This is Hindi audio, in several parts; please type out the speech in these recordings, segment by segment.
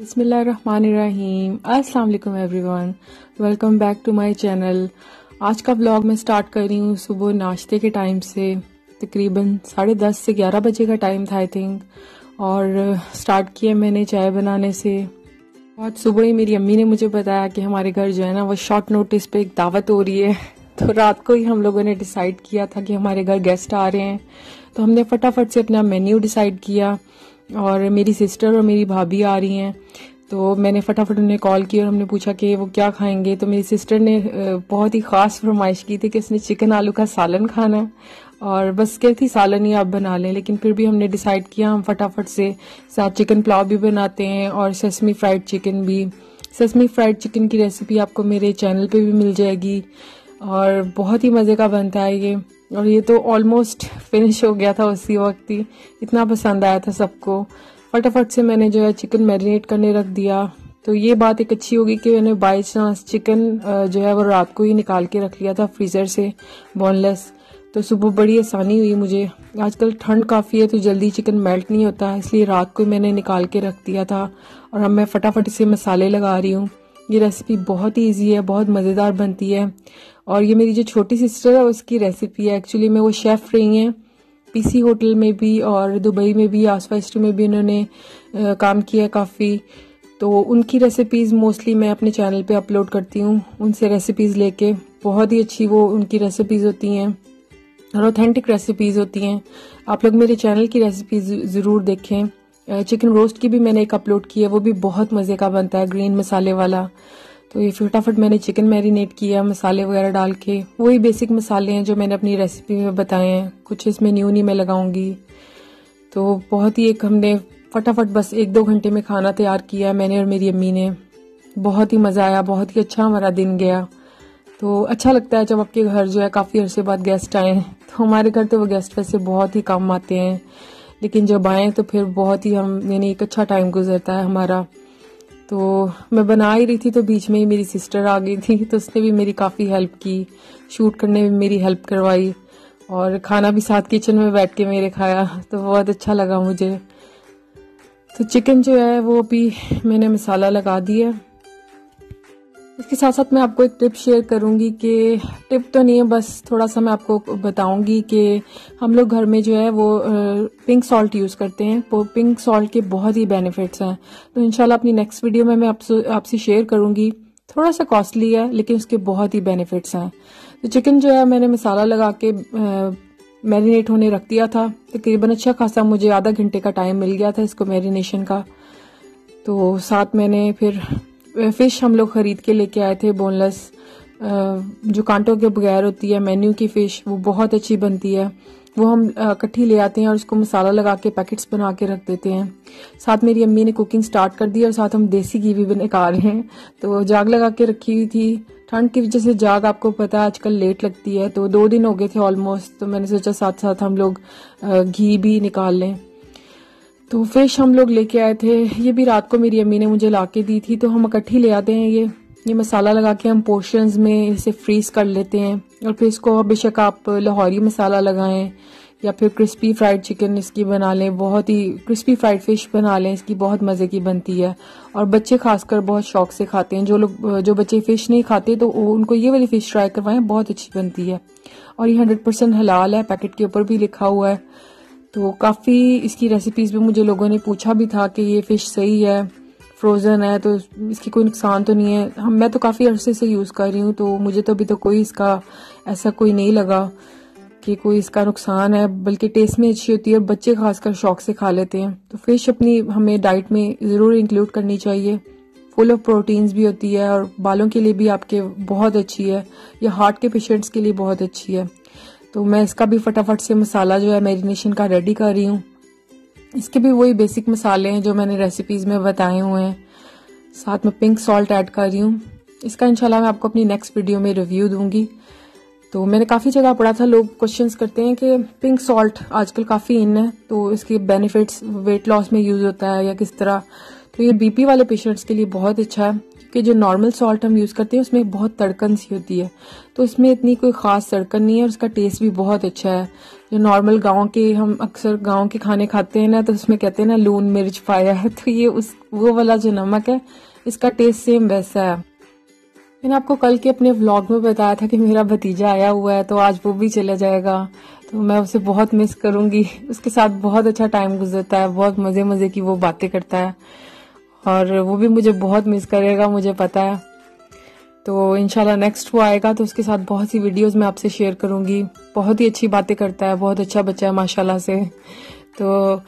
बिस्मिल्लाहिर्रहमानिर्रहीम। अस्सलाम वालेकुम everyone, welcome back to my channel. आज का व्लॉग मैं स्टार्ट कर रही हूँ सुबह नाश्ते के टाइम से। तकरीबन 10:30 से 11 बजे का टाइम था आई थिंक, और स्टार्ट किया मैंने चाय बनाने से। बहुत सुबह ही मेरी अम्मी ने मुझे बताया कि हमारे घर जो है ना वो शॉर्ट नोटिस पे एक दावत हो रही है। तो रात को ही हम लोगों ने डिसाइड किया था कि हमारे घर गेस्ट आ रहे हैं, तो हमने फटाफट से अपना मेन्यू डिसाइड किया। और मेरी सिस्टर और मेरी भाभी आ रही हैं, तो मैंने फटाफट उन्हें कॉल किया और हमने पूछा कि वो क्या खाएंगे। तो मेरी सिस्टर ने बहुत ही ख़ास फरमाइश की थी कि उसने चिकन आलू का सालन खाना है, और बस कहती सालन ही आप बना लें। लेकिन फिर भी हमने डिसाइड किया हम फटाफट से साथ चिकन पुलाव भी बनाते हैं और सेसमी फ्राइड चिकन भी। सेसमी फ्राइड चिकन की रेसिपी आपको मेरे चैनल पे भी मिल जाएगी, और बहुत ही मज़े का बनता है ये। और ये तो ऑलमोस्ट फिनिश हो गया था उसी वक्त ही, इतना पसंद आया था सबको। फटाफट से मैंने जो है चिकन मैरिनेट करने रख दिया। तो ये बात एक अच्छी होगी कि मैंने बाई चांस चिकन जो है वो रात को ही निकाल के रख लिया था फ्रीज़र से बोनलेस। तो सुबह बड़ी आसानी हुई मुझे। आजकल ठंड काफ़ी है तो जल्दी चिकन मेल्ट नहीं होता, इसलिए रात को मैंने निकाल के रख दिया था। और अब मैं फटाफट से मसाले लगा रही हूँ। ये रेसिपी बहुत ही ईजी है, बहुत मज़ेदार बनती है। और ये मेरी जो छोटी सिस्टर है उसकी रेसिपी है। एक्चुअली में वो शेफ़ रही हैं पीसी होटल में भी और दुबई में भी, आसफा स्टोर में भी उन्होंने काम किया काफ़ी। तो उनकी रेसिपीज़ मोस्टली मैं अपने चैनल पे अपलोड करती हूँ, उनसे रेसिपीज़ लेके। बहुत ही अच्छी वो उनकी रेसिपीज़ होती हैं और ऑथेंटिक रेसिपीज़ होती हैं। आप लोग मेरे चैनल की रेसिपीज़ ज़रूर देखें। चिकन रोस्ट की भी मैंने एक अपलोड की है, वो भी बहुत मज़े का बनता है, ग्रीन मसाले वाला। तो ये फटाफट मैंने चिकन मैरिनेट किया मसाले वगैरह डाल के। वही बेसिक मसाले हैं जो मैंने अपनी रेसिपी में बताए हैं, कुछ इसमें न्यू नहीं मैं लगाऊंगी। तो बहुत ही एक हमने फटाफट बस 1-2 घंटे में खाना तैयार किया मैंने और मेरी अम्मी ने। बहुत ही मज़ा आया, बहुत ही अच्छा हमारा दिन गया। तो अच्छा लगता है जब आपके घर जो है काफ़ी अरसे बाद गेस्ट आए। तो हमारे घर तो वो गेस्ट वैसे बहुत ही कम आते हैं, लेकिन जब आए तो फिर बहुत ही हम यानी एक अच्छा टाइम गुजरता है हमारा। तो मैं बना ही रही थी तो बीच में ही मेरी सिस्टर आ गई थी, तो उसने भी मेरी काफ़ी हेल्प की, शूट करने में मेरी हेल्प करवाई, और खाना भी साथ किचन में बैठ के मेरे खाया। तो बहुत अच्छा लगा मुझे। तो चिकन जो है वो भी मैंने मसाला लगा दिया। इसके साथ साथ मैं आपको एक टिप शेयर करूंगी कि टिप तो नहीं है, बस थोड़ा सा मैं आपको बताऊंगी कि हम लोग घर में जो है वो पिंक सॉल्ट यूज़ करते हैं। तो पिंक सॉल्ट के बहुत ही बेनिफिट्स हैं। तो इंशाल्लाह अपनी नेक्स्ट वीडियो में मैं आपसे शेयर करूंगी। थोड़ा सा कॉस्टली है लेकिन उसके बहुत ही बेनिफिट्स हैं। तो चिकन जो है मैंने मसाला लगा के मैरिनेट होने रख दिया था। तकरीबन अच्छा खासा मुझे आधा घंटे का टाइम मिल गया था इसको मैरिनेशन का। तो साथ मैंने फिर फिश हम लोग खरीद के लेके आए थे बोनलेस, जो कांटों के बगैर होती है मेन्यू की फिश, वो बहुत अच्छी बनती है। वो हम इकट्ठी ले आते हैं और उसको मसाला लगा के पैकेट्स बना के रख देते हैं। साथ मेरी अम्मी ने कुकिंग स्टार्ट कर दी और साथ हम देसी घी भी निकाल रहे हैं। तो जाग लगा के रखी हुई थी, ठंड की वजह से जाग आपको पता है आजकल लेट लगती है, तो 2 दिन हो गए थे ऑलमोस्ट। तो मैंने सोचा साथ साथ हम लोग घी भी निकाल लें। तो फिश हम लोग लेके आए थे, ये भी रात को मेरी अम्मी ने मुझे ला के दी थी। तो हम इकट्ठी ले आते हैं ये मसाला लगा के हम पोर्शंस में इसे फ्रीज कर लेते हैं। और फिर इसको बेशक आप लाहौरी मसाला लगाएं या फिर क्रिस्पी फ्राइड चिकन इसकी बना लें, बहुत ही क्रिस्पी फ्राइड फिश बना लें, इसकी बहुत मज़े की बनती है। और बच्चे खासकर बहुत शौक से खाते हैं। जो बच्चे फ़िश नहीं खाते तो उनको ये वाली फ़िश ट्राई करवाएं, बहुत अच्छी बनती है। और ये 100% हलाल है, पैकेट के ऊपर भी लिखा हुआ है। तो काफ़ी इसकी रेसिपीज़ भी मुझे लोगों ने पूछा भी था कि ये फ़िश सही है, फ्रोज़न है, तो इसकी कोई नुकसान तो नहीं है। मैं तो काफ़ी अरसे से यूज़ कर रही हूँ, तो मुझे तो अभी तो कोई इसका ऐसा कोई नहीं लगा कि कोई इसका नुकसान है, बल्कि टेस्ट में अच्छी होती है और बच्चे खासकर शौक से खा लेते हैं। तो फ़िश अपनी हमें डाइट में ज़रूर इंक्लूड करनी चाहिए। फुल ऑफ प्रोटीन्स भी होती है और बालों के लिए भी आपके बहुत अच्छी है, या हार्ट के पेशेंट्स के लिए बहुत अच्छी है। तो मैं इसका भी फटाफट से मसाला जो है मैरिनेशन का रेडी कर रही हूँ। इसके भी वही बेसिक मसाले हैं जो मैंने रेसिपीज़ में बताए हुए हैं। साथ में पिंक सॉल्ट ऐड कर रही हूँ। इसका इंशाल्लाह मैं आपको अपनी नेक्स्ट वीडियो में रिव्यू दूंगी। तो मैंने काफ़ी जगह पढ़ा था, लोग क्वेश्चंस करते हैं कि पिंक सॉल्ट आजकल काफ़ी इन है, तो इसके बेनिफिट्स वेट लॉस में यूज़ होता है या किस तरह। तो ये बीपी वाले पेशेंट्स के लिए बहुत अच्छा है, क्योंकि जो नॉर्मल सॉल्ट हम यूज़ करते हैं उसमें बहुत तड़कन सी होती है, तो इसमें इतनी कोई ख़ास तड़कन नहीं है और उसका टेस्ट भी बहुत अच्छा है। जो नॉर्मल गांव के, हम अक्सर गांव के खाने खाते हैं ना, तो उसमें कहते हैं ना लून मिर्च पाया है, तो ये वो वाला जो नमक है, इसका टेस्ट सेम वैसा है। मैंने आपको कल के अपने व्लॉग में बताया था कि मेरा भतीजा आया हुआ है, तो आज वो भी चला जाएगा, तो मैं उसे बहुत मिस करूंगी। उसके साथ बहुत अच्छा टाइम गुजरता है, बहुत मजे मजे की वो बातें करता है और वो भी मुझे बहुत मिस करेगा, मुझे पता है। तो इंशाल्लाह नेक्स्ट वो आएगा तो उसके साथ बहुत सी वीडियोस मैं आपसे शेयर करूंगी। बहुत ही अच्छी बातें करता है, बहुत अच्छा बच्चा है माशाल्लाह से। तो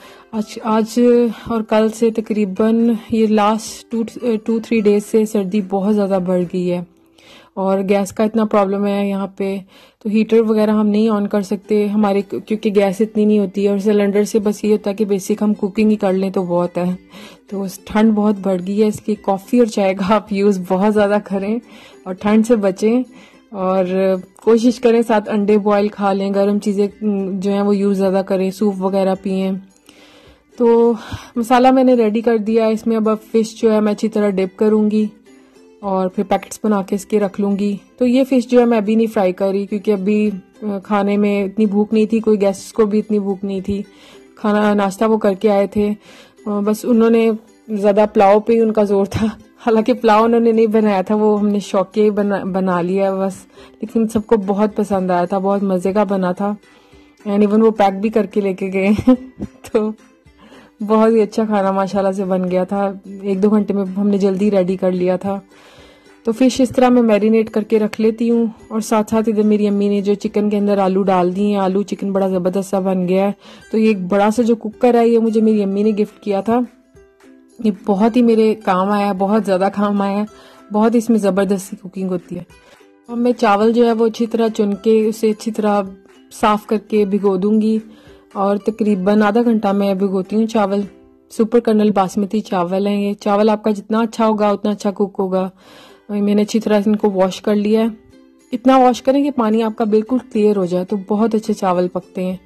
आज और कल से तकरीबन ये लास्ट 2-3 डेज से सर्दी बहुत ज़्यादा बढ़ गई है और गैस का इतना प्रॉब्लम है यहाँ पे, तो हीटर वगैरह हम नहीं ऑन कर सकते हमारे, क्योंकि गैस इतनी नहीं होती है और सिलेंडर से बस ये होता है कि बेसिक हम कुकिंग ही कर लें तो बहुत है। तो ठंड बहुत बढ़ गई है, इसलिए कॉफ़ी और चाय का आप यूज़ बहुत ज़्यादा करें और ठंड से बचें और कोशिश करें साथ अंडे बॉयल खा लें, गर्म चीज़ें जो हैं वो यूज़ ज़्यादा करें, सूप वगैरह पिएं। तो मसाला मैंने रेडी कर दिया, इसमें अब फिश जो है मैं अच्छी तरह डिप करूँगी और फिर पैकेट्स बना के इसके रख लूँगी। तो ये फ़िश जो है मैं अभी नहीं फ्राई कर रही, क्योंकि अभी खाने में इतनी भूख नहीं थी, कोई गेस्ट को भी इतनी भूख नहीं थी। खाना नाश्ता वो करके आए थे, बस उन्होंने ज़्यादा पुलाव पे ही उनका जोर था। हालांकि पुलाव उन्होंने नहीं बनाया था, वो हमने शौक ही बना लिया बस, लेकिन सबको बहुत पसंद आया था, बहुत मज़े का बना था एंड इवन वो पैक भी करके लेके गए। तो बहुत ही अच्छा खाना माशाल्लाह से बन गया था, 1-2 घंटे में हमने जल्दी रेडी कर लिया था। तो फिश इस तरह मैं मैरिनेट करके रख लेती हूँ और साथ साथ इधर मेरी अम्मी ने जो चिकन के अंदर आलू डाल दिए हैं, आलू चिकन बड़ा ज़बरदस्त सा बन गया है। तो ये एक बड़ा सा जो कुकर है, ये मुझे मेरी अम्मी ने गिफ्ट किया था, ये बहुत ही मेरे काम आया, बहुत ज़्यादा काम आया, बहुत इसमें ज़बरदस्त सी कुकिंग होती है। अब मैं चावल जो है वो अच्छी तरह चुन के उसे अच्छी तरह साफ़ करके भिगो दूँगी और तकरीबन आधा घंटा मैं भिगोती हूँ चावल। सुपर कर्नल बासमती चावल हैं ये। चावल आपका जितना अच्छा होगा उतना अच्छा कुक होगा। मैंने अच्छी तरह से इनको वॉश कर लिया है, इतना वॉश करें कि पानी आपका बिल्कुल क्लियर हो जाए, तो बहुत अच्छे चावल पकते हैं।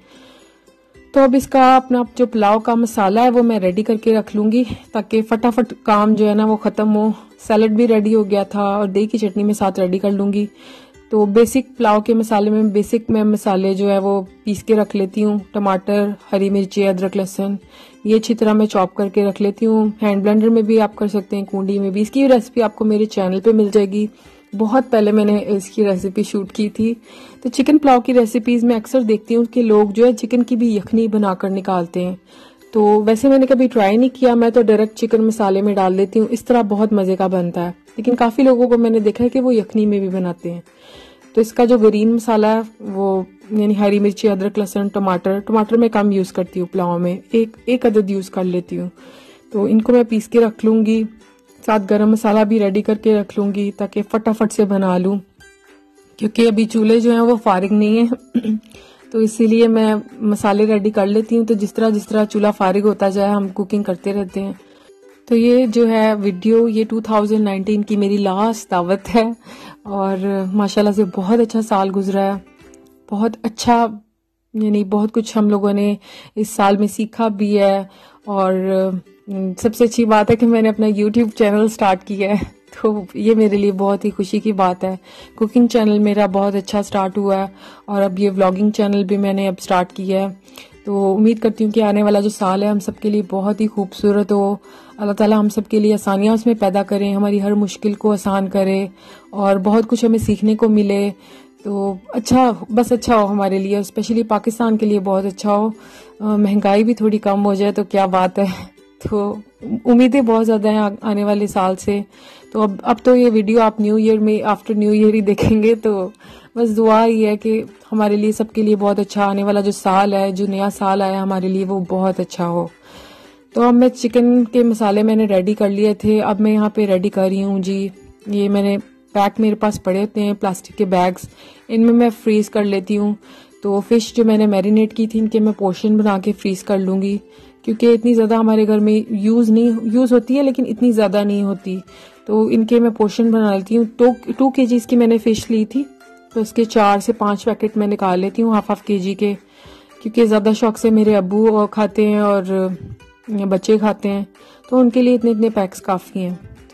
तो अब इसका अपना जो पुलाव का मसाला है वो मैं रेडी करके रख लूँगी, ताकि फटाफट काम जो है ना वो ख़त्म हो। सैलड भी रेडी हो गया था और दही की चटनी में साथ रेडी कर लूँगी। तो बेसिक पुलाव के मसाले में मैं मसाले जो है वो पीस के रख लेती हूँ। टमाटर, हरी मिर्ची, अदरक, लहसुन, ये अच्छी तरह मैं चॉप करके रख लेती हूँ। हैंड ब्लेंडर में भी आप कर सकते हैं, कूंडी में भी। इसकी रेसिपी आपको मेरे चैनल पे मिल जाएगी, बहुत पहले मैंने इसकी रेसिपी शूट की थी। तो चिकन पुलाव की रेसिपीज में अक्सर देखती हूँ कि लोग जो है चिकन की भी यखनी बनाकर निकालते हैं, तो वैसे मैंने कभी ट्राई नहीं किया। मैं तो डायरेक्ट चिकन मसाले में डाल देती हूँ, इस तरह बहुत मजे का बनता है। लेकिन काफी लोगों को मैंने देखा है कि वो यखनी में भी बनाते हैं। तो इसका जो ग्रीन मसाला है वो यानी हरी मिर्ची, अदरक, लहसुन, टमाटर मैं कम यूज करती हूँ पुलाव में, एक अदद यूज कर लेती हूँ। तो इनको मैं पीस के रख लूंगी, साथ गरम मसाला भी रेडी करके रख लूंगी ताकि फटाफट से बना लूं, क्योंकि अभी चूल्हे जो हैं वो फारिग नहीं है। तो इसीलिए मैं मसाले रेडी कर लेती हूँ, तो जिस तरह चूल्हा फारिग होता जाए हम कुकिंग करते रहते हैं। तो ये जो है वीडियो, ये 2019 की मेरी लास्ट दावत है और माशाल्लाह से बहुत अच्छा साल गुजरा है, बहुत अच्छा, यानी बहुत कुछ हम लोगों ने इस साल में सीखा भी है। और सबसे अच्छी बात है कि मैंने अपना YouTube चैनल स्टार्ट किया है, तो ये मेरे लिए बहुत ही खुशी की बात है। कुकिंग चैनल मेरा बहुत अच्छा स्टार्ट हुआ है और अब ये व्लॉगिंग चैनल भी मैंने अब स्टार्ट किया है। तो उम्मीद करती हूँ कि आने वाला जो साल है हम सबके लिए बहुत ही खूबसूरत हो। अल्लाह ताला हम सबके लिए आसानियाँ उसमें पैदा करें, हमारी हर मुश्किल को आसान करे और बहुत कुछ हमें सीखने को मिले। तो अच्छा हो हमारे लिए, स्पेशली पाकिस्तान के लिए बहुत अच्छा हो। महंगाई भी थोड़ी कम हो जाए तो क्या बात है। तो उम्मीदें बहुत ज़्यादा हैं आने वाले साल से। तो अब तो ये वीडियो आप न्यू ईयर में, आफ्टर न्यू ईयर ही देखेंगे। तो बस दुआ ही है कि हमारे लिए, सबके लिए बहुत अच्छा आने वाला जो साल है, जो नया साल आया हमारे लिए, वो बहुत अच्छा हो। तो अब मैं चिकन के मसाले मैंने रेडी कर लिए थे, अब मैं यहाँ पे रेडी कर रही हूँ जी। ये मैंने पैक मेरे पास पड़े होते हैं प्लास्टिक के बैग्स, इनमें मैं फ्रीज कर लेती हूँ। तो फिश जो मैंने मैरिनेट की थी इनके मैं पोर्शन बना के फ्रीज कर लूँगी, क्योंकि इतनी ज़्यादा हमारे घर में यूज़ होती है लेकिन इतनी ज़्यादा नहीं होती। तो इनके मैं पोर्शन बना लेती हूँ। तो 2 kg की मैंने फ़िश ली थी, तो इसके 4 से 5 पैकेट मैं निकाल लेती हूँ हाफ kg के, क्योंकि ज़्यादा शौक से मेरे अब्बू खाते हैं और बच्चे खाते हैं, तो उनके लिए इतने पैक्स काफ़ी हैं। तो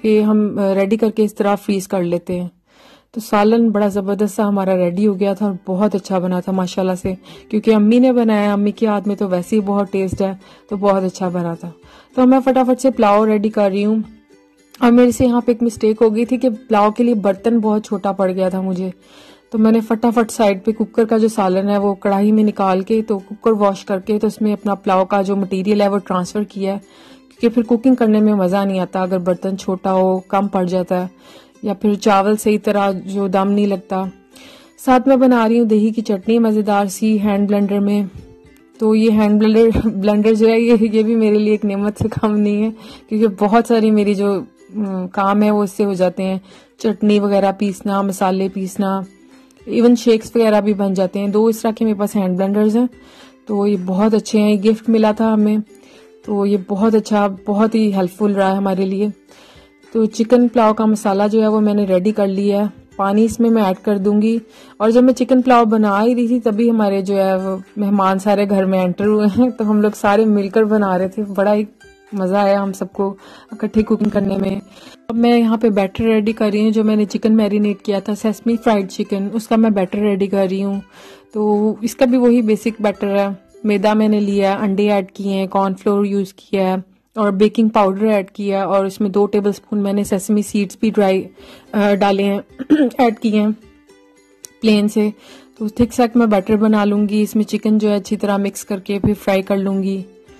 कि हम रेडी करके इस तरह फ्रीज कर लेते हैं। तो सालन बड़ा ज़बरदस्त सा हमारा रेडी हो गया था और बहुत अच्छा बना था माशाल्लाह से, क्योंकि अम्मी ने बनाया, अम्मी के हाथ में तो वैसे ही बहुत टेस्ट है, तो बहुत अच्छा बना था। तो मैं फटाफट से पुलाव रेडी कर रही हूँ। और मेरे से यहाँ पे एक मिस्टेक हो गई थी कि पुलाव के लिए बर्तन बहुत छोटा पड़ गया था मुझे। तो मैंने फटाफट साइड पे कुकर का जो सालन है वो कढ़ाई में निकाल के, तो कुकर वॉश करके, तो उसमें अपना पुलाव का जो मटेरियल है वो ट्रांसफ़र किया है, क्योंकि फिर कुकिंग करने में मज़ा नहीं आता अगर बर्तन छोटा हो, कम पड़ जाता है, या फिर चावल सही तरह जो दम नहीं लगता। साथ में बना रही हूँ दही की चटनी मज़ेदार सी हैंड ब्लेंडर में। तो ये हैंड ब्लेंडर जो है ये भी मेरे लिए एक नेमत से कम नहीं है, क्योंकि बहुत सारी मेरी जो काम है वो इससे हो जाते हैं। चटनी वगैरह पीसना, मसाले पीसना, इवन शेक्स वगैरह भी बन जाते हैं। 2 इस तरह के मेरे पास हैंड ब्लेंडर्स हैं, तो ये बहुत अच्छे हैं। ये गिफ्ट मिला था हमें, तो ये बहुत अच्छा, बहुत ही हेल्पफुल रहा है हमारे लिए। तो चिकन पुलाव का मसाला जो है वो मैंने रेडी कर लिया है। पानी इसमें मैं ऐड कर दूंगी। और जब मैं चिकन पुलाव बना ही रही थी तभी हमारे जो है वो मेहमान सारे घर में एंटर हुए हैं, तो हम लोग सारे मिलकर बना रहे थे। बड़ा ही मज़ा आया हम सबको इकट्ठे कुकिंग करने में। अब मैं यहाँ पे बैटर रेडी कर रही हूँ। जो मैंने चिकन मैरिनेट किया था, सेसमी फ्राइड चिकन, उसका मैं बैटर रेडी कर रही हूँ। तो इसका भी वही बेसिक बैटर है। मैदा मैंने लिया है, अंडे ऐड किए हैं, कॉर्नफ्लोर यूज़ किया है और बेकिंग पाउडर ऐड किया है, और इसमें 2 टेबलस्पून मैंने सेसमी सीड्स भी ड्राई डाले हैं, ऐड किए हैं प्लेन से। तो थिक सैक मैं बटर बना लूँगी। इसमें चिकन जो है अच्छी तरह मिक्स करके फिर फ्राई कर लूँगी।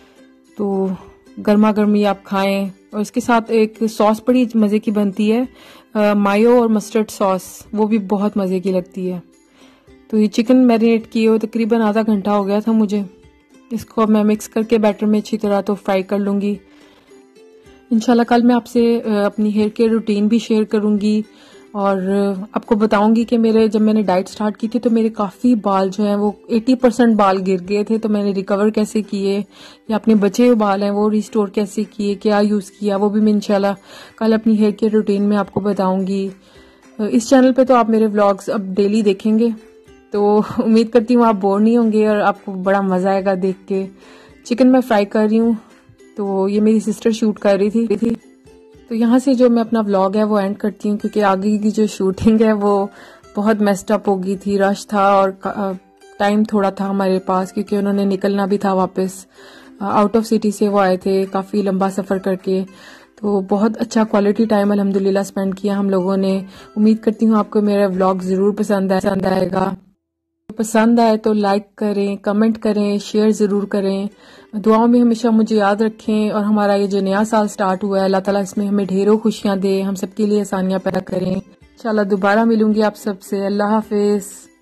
तो गर्मा गर्मी आप खाएं। और इसके साथ एक सॉस बड़ी मज़े की बनती है, मायो और मस्टर्ड सॉस, वो भी बहुत मज़े की लगती है। तो ये चिकन मैरिनेट किए हुए तकरीबन आधा घंटा हो गया था मुझे। इसको अब मैं मिक्स करके बैटर में अच्छी तरह तो फ्राई कर लूँगी। इंशाल्लाह कल मैं आपसे अपनी हेयर केयर रूटीन भी शेयर करूँगी, और आपको बताऊंगी कि जब मैंने डाइट स्टार्ट की थी तो मेरे काफ़ी बाल जो हैं वो 80% बाल गिर गए थे, तो मैंने रिकवर कैसे किए, या अपने बचे हुए बाल हैं वो रिस्टोर कैसे किए, क्या यूज़ किया, वो भी मैं इंशाल्लाह कल अपनी हेयर केयर रूटीन में आपको बताऊंगी। इस चैनल पे तो आप मेरे व्लॉग्स अब डेली देखेंगे, तो उम्मीद करती हूँ आप बोर नहीं होंगे और आपको बड़ा मज़ा आएगा देख के। चिकन मैं फ्राई कर रही हूँ, तो ये मेरी सिस्टर शूट कर रही थी। तो यहाँ से जो मैं अपना व्लॉग है वो एंड करती हूँ, क्योंकि आगे की जो शूटिंग है वो बहुत मेस्ड अप हो गई थी, रश था और टाइम थोड़ा था हमारे पास, क्योंकि उन्होंने निकलना भी था वापस। आउट ऑफ सिटी से वो आए थे काफ़ी लंबा सफ़र करके। तो बहुत अच्छा क्वालिटी टाइम अल्हम्दुलिल्लाह स्पेंड किया हम लोगों ने। उम्मीद करती हूँ आपको मेरा व्लॉग ज़रूर पसंद आएगा। पसंद आए तो लाइक करें, कमेंट करें, शेयर ज़रूर करें। दुआओं में हमेशा मुझे याद रखें, और हमारा ये जो नया साल स्टार्ट हुआ है अल्लाह ताला इसमें हमें ढेरों खुशियां दे, हम सबके लिए आसानियां पैदा करें। इंशाल्लाह दोबारा मिलूंगी आप सबसे। अल्लाह हाफिज़।